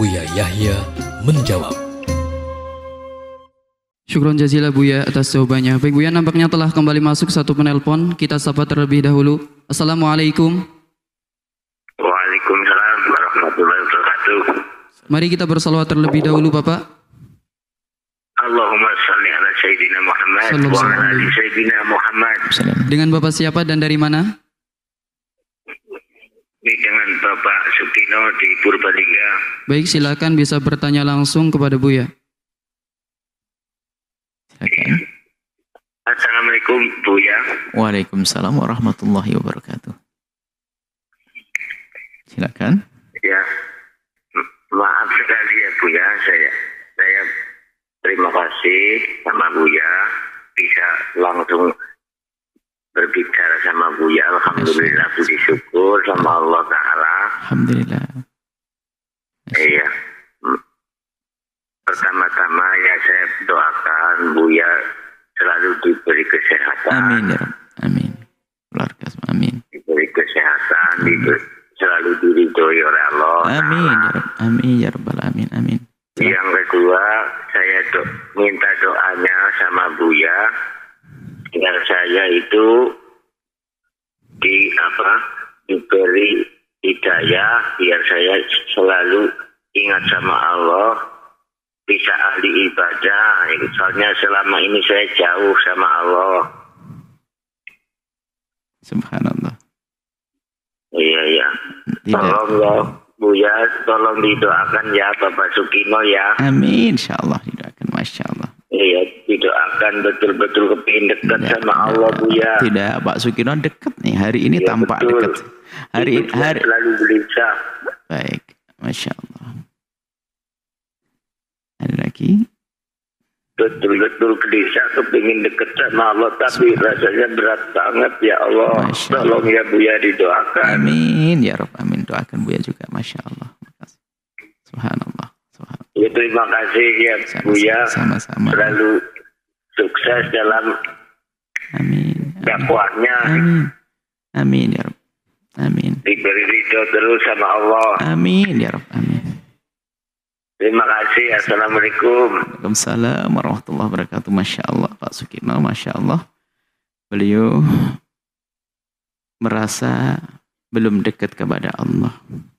Buya Yahya menjawab. Syukron jazila Buya atas jawabannya. Baik Buya, nampaknya telah kembali masuk satu penelpon. Kita sapa terlebih dahulu. Assalamualaikum. Waalaikumsalam warahmatullahi wabarakatuh. Mari kita bersalawat terlebih dahulu Bapak. Allahumma salli ala Sayyidina Muhammad wa ala ali Sayyidina Muhammad. Dengan Bapak siapa dan dari mana? Ini dengan Bapak Sukino di Purbalingga. Baik, silakan bisa bertanya langsung kepada Buya. Silakan. Assalamualaikum Buya. Waalaikumsalam warahmatullahi wabarakatuh. Silakan. Ya, maaf sekali ya Buya, saya terima kasih sama Buya bisa langsung berbicara sama Buya. Alhamdulillah, puji syukur sama Allah Ta'ala. Alhamdulillah. Iya. Pertama-tama ya saya doakan Buya selalu diberi kesehatan. Amin ya Rabb. Amin. Keluarga semua. Amin. Diberi kesehatan, selalu diridhoi oleh Allah. Amin ya Rabb. Amin ya Rabbal Alamin. Amin. Yang kedua, saya minta doanya sama Buya agar saya itu diberi hidayah biar saya selalu ingat sama Allah, bisa ahli ibadah. Soalnya selama ini saya jauh sama Allah. Subhanallah. Iya. Tidak. Tolong ya Buya, tolong didoakan ya Bapak Sukino ya. Amin. Insyaallah didoakan. Masya Allah. Iya, didoakan betul-betul kepingin dekat sama Allah Buya. Tidak, Pak Sukino dekat nih. Hari ini Ya, tampak betul. dekat. Hari selalu gelisah. Baik. Masya Allah. Ada lagi? Betul-betul gelisah kepingin dekat sama Allah, tapi rasanya berat banget ya Allah. Masya Tolong ya Buya didoakan. Amin ya Rabb. Amin. Doakan Buya juga. Masya Allah. Subhanallah. Subhanallah. Ya, terima kasih ya Buya. Sama-sama. Selalu sukses dalam Amin. dakwahnya. Amin. Amin ya Rabb. Amin. Diberi ridho terus sama Allah. Amin ya Rabb. Amin. Terima kasih. Assalamualaikum. Waalaikumsalam warahmatullahi wabarakatuh. Masya Allah Pak Sukino. Masya Allah. Beliau merasa belum dekat kepada Allah.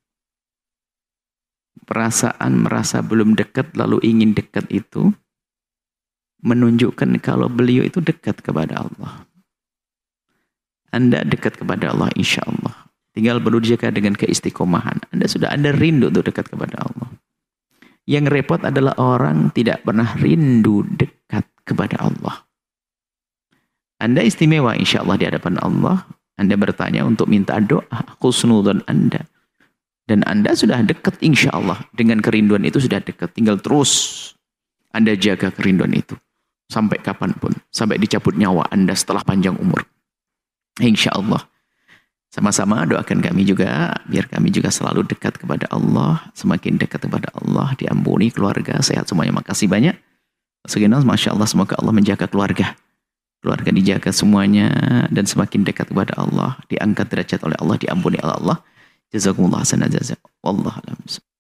Perasaan merasa belum dekat lalu ingin dekat itu menunjukkan kalau beliau itu dekat kepada Allah. Anda dekat kepada Allah insya Allah. Tinggal perlu dijaga dengan keistiqomahan. Anda sudah ada rindu untuk dekat kepada Allah. Yang repot adalah orang tidak pernah rindu dekat kepada Allah. Anda istimewa insya Allah di hadapan Allah. Anda bertanya untuk minta doa husnudzon Anda. Dan Anda sudah dekat insya Allah. Dengan kerinduan itu sudah dekat. Tinggal terus Anda jaga kerinduan itu. Sampai kapanpun. Sampai dicabut nyawa Anda setelah panjang umur. Insya Allah. Sama-sama doakan kami juga. Biar kami juga selalu dekat kepada Allah. Semakin dekat kepada Allah. Diampuni keluarga. Sehat semuanya. Makasih banyak. Masya Allah. Semoga Allah menjaga keluarga. Keluarga dijaga semuanya. Dan semakin dekat kepada Allah. Diangkat derajat oleh Allah. Diampuni oleh Allah. Jazakumullah hasanah jazak. Wallahu a'lam.